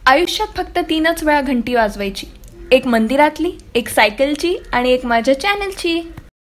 आयुष्यात फक्त 3च वेळा घंटी वाजवायची, एक मंदिरातली, एक सायकलची आणि एक माझ्या चॅनलची.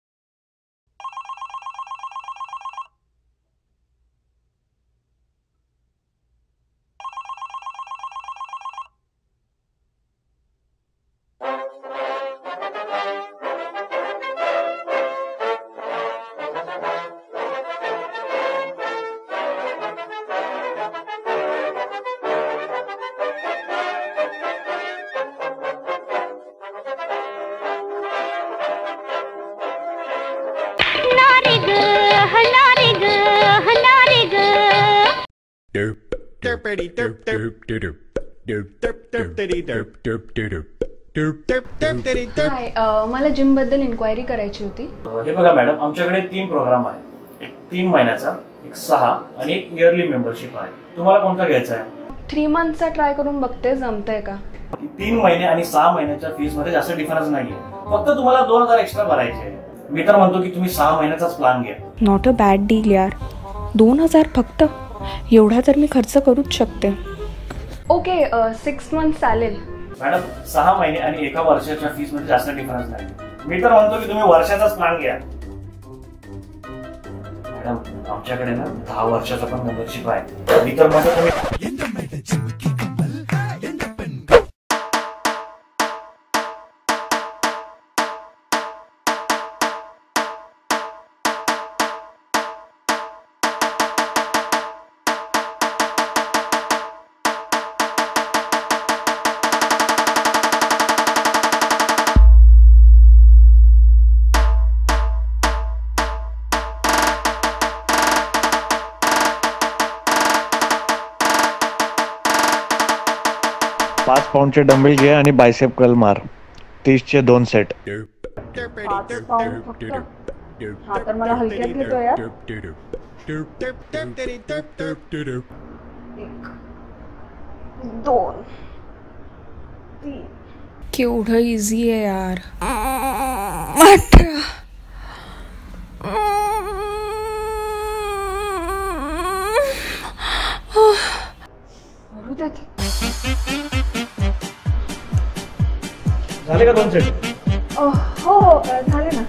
मला जिम बद्दल इन्क्वायरी करायची होती. हे बघा मॅडम, आमच्याकडे 3 प्रोग्राम आहे. एक 3 महिन्याचा, एक 6 आणि एक इयरली मेंबरशिप आहे. तुम्हाला कोणता घ्यायचा आहे? 3 मंथचा ट्राय करून बघते, जमतंय का? 3 महिने आणि 6 महिन्याच्या फीस मध्ये जास्त डिफरन्स नाहीये, फक्त तुम्हाला 2000 एक्स्ट्रा भरायचे आहे. मी तर म्हणतो की तुम्ही 6 महिन्याचाच प्लॅन घ्या. नॉट अ बॅड डील यार. 2000 फक्त, एवढा तर मी खर्च करूच शकते. ओके, 6 मंथ चालेल. मॅडम, 6 महिने आणि 1 वर्षाच्या फीस मध्ये जास्त डिफरन्स नाही. मी तर म्हणतो की तुम्ही वर्षाचाच प्लॅन घ्या. मॅडम, आमच्याकडे ना 10 वर्षाचा पण मेंबरशिप आहे. मी तर म्हणतो तुम्ही पाच पाऊंडचे डंबेल घे आणि बायसेप कर्ल मार. 30चे 2 सेट. 5 पाऊंड फक्त. हा तर मला हलक्यात घेतो यार. 1 2 3. केवढं इझी आहे यार. 18. झाले का 2 सेट? हो झाले ना.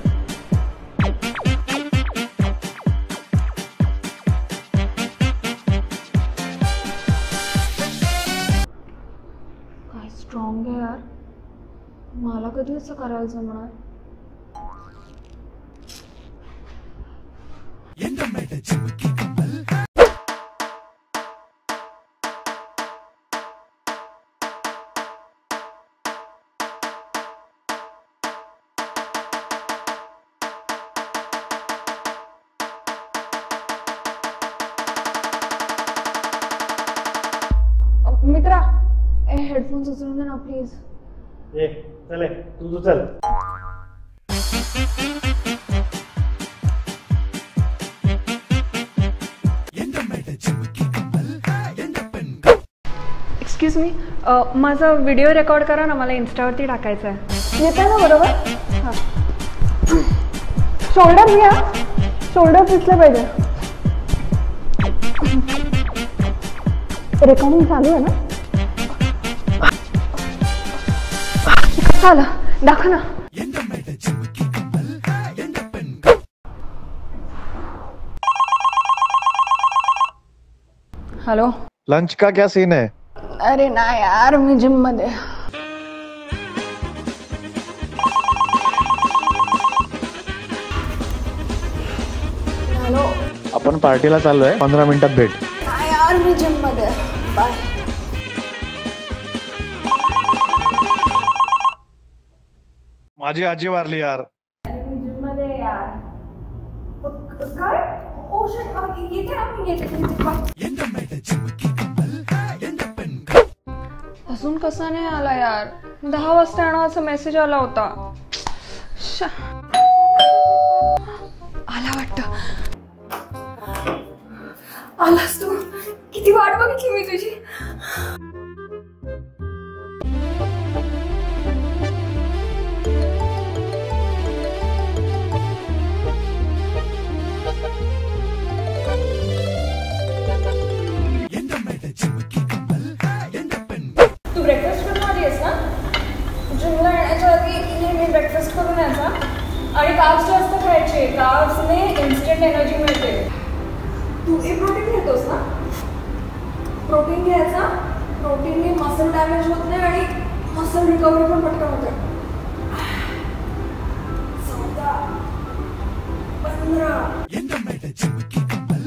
काय स्ट्रॉंग आहे यार. मला कधी असं करायला जमणार? मित्रा, हेडफोन्स उचलून दे ना प्लीज. चले तू चल. एक्सक्यूज मी, माझा व्हिडिओ रेकॉर्ड करा ना, मला इन्स्टावरती टाकायचा आहे. येतं ना बरोबर? हां. शोल्डर घ्या, शोल्डर दिसले पाहिजे. रेकॉर्डिंग चालू आहे ना? झालं, दाखव ना. हॅलो, लंच का क्या सीन है? अरे ना यार, मी जिम मध्ये. हॅलो, आपण पार्टीला चाललोय, 15 मिनिटात भेट. यार मी जिम मध्ये. बाय. माझी आजी वारली यार. जिम मध्ये यार. काय? ओ शिट, येते ना मी, येते. अजून कसा नाही आला यार? 10 वाजता येण्याचा मेसेज आला होता. आला वाटतं. आलास तू? किती वाट बघितली मी तुझी. कार्ब्स जास्त खायचे, कार्ब्सने इन्स्टंट एनर्जी मिळते. तू प्रोटीन घेतोस ना? प्रोटीन घ्यायचा, प्रोटीनने मसल डॅमेज होत नाही आणि मसल रिकव्हरी पण पटकन होते. 14, 15.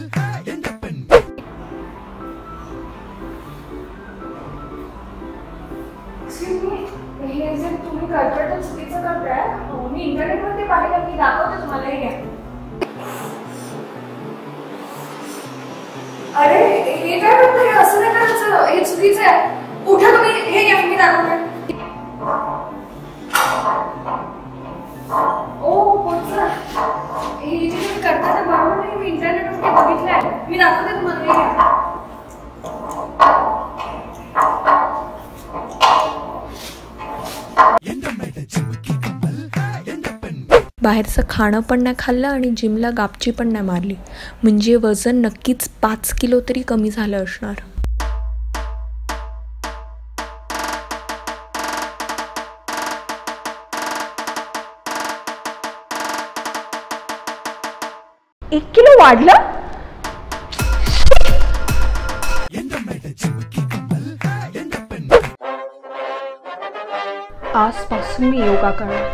हे जे तुम्ही करताय तर चुकीचं करताय. मी इंटरनेटवरती पाहिलं, मी दाखवते तुम्हाला. हे घ्या. अरे हे काय करताय? असं नाही करायचं, हे चुकीचं आहे. उठा तुम्ही, हे घ्या, मी दाखवते. ओ कोणचं हे जे तुम्ही करता ते बरोबर नाही. मी इंटरनेटवरती बघितलंय, मी दाखवते तुम्हाला. हे घ्या. बाहेरचं खाणं पण नाही खाल्लं आणि जिमला गापची पण नाही मारली, म्हणजे वजन नक्कीच 5 किलो तरी कमी झालं असणार. एक किलो वाढलं. आजपासून मी योगा करणार.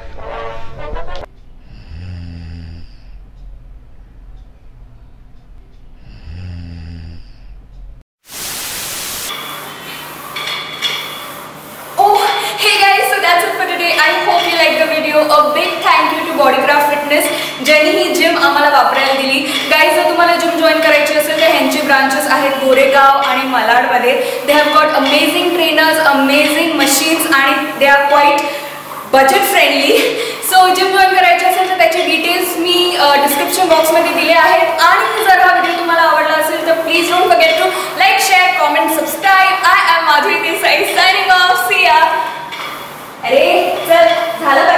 A big thank you to Bodycraft Fitness ज्यांनी ही जिम आम्हाला वापरायला दिली. गाईज जर तुम्हाला जिम जॉईन करायची असेल तर ह्यांचे ब्रांचेस आहेत गोरेगाव आणि मालाडमध्ये. They have got amazing trainers, amazing machines आणि they are quite budget friendly. So gym join करायची असेल तर त्याचे डिटेल्स मी डिस्क्रिप्शन बॉक्समध्ये दिले आहेत. आणि जर हा व्हिडिओ तुम्हाला आवडला असेल तर please don't forget to like, share, comment, subscribe. I am Madhuri Desai signing off. See ya. अरे चल झालं.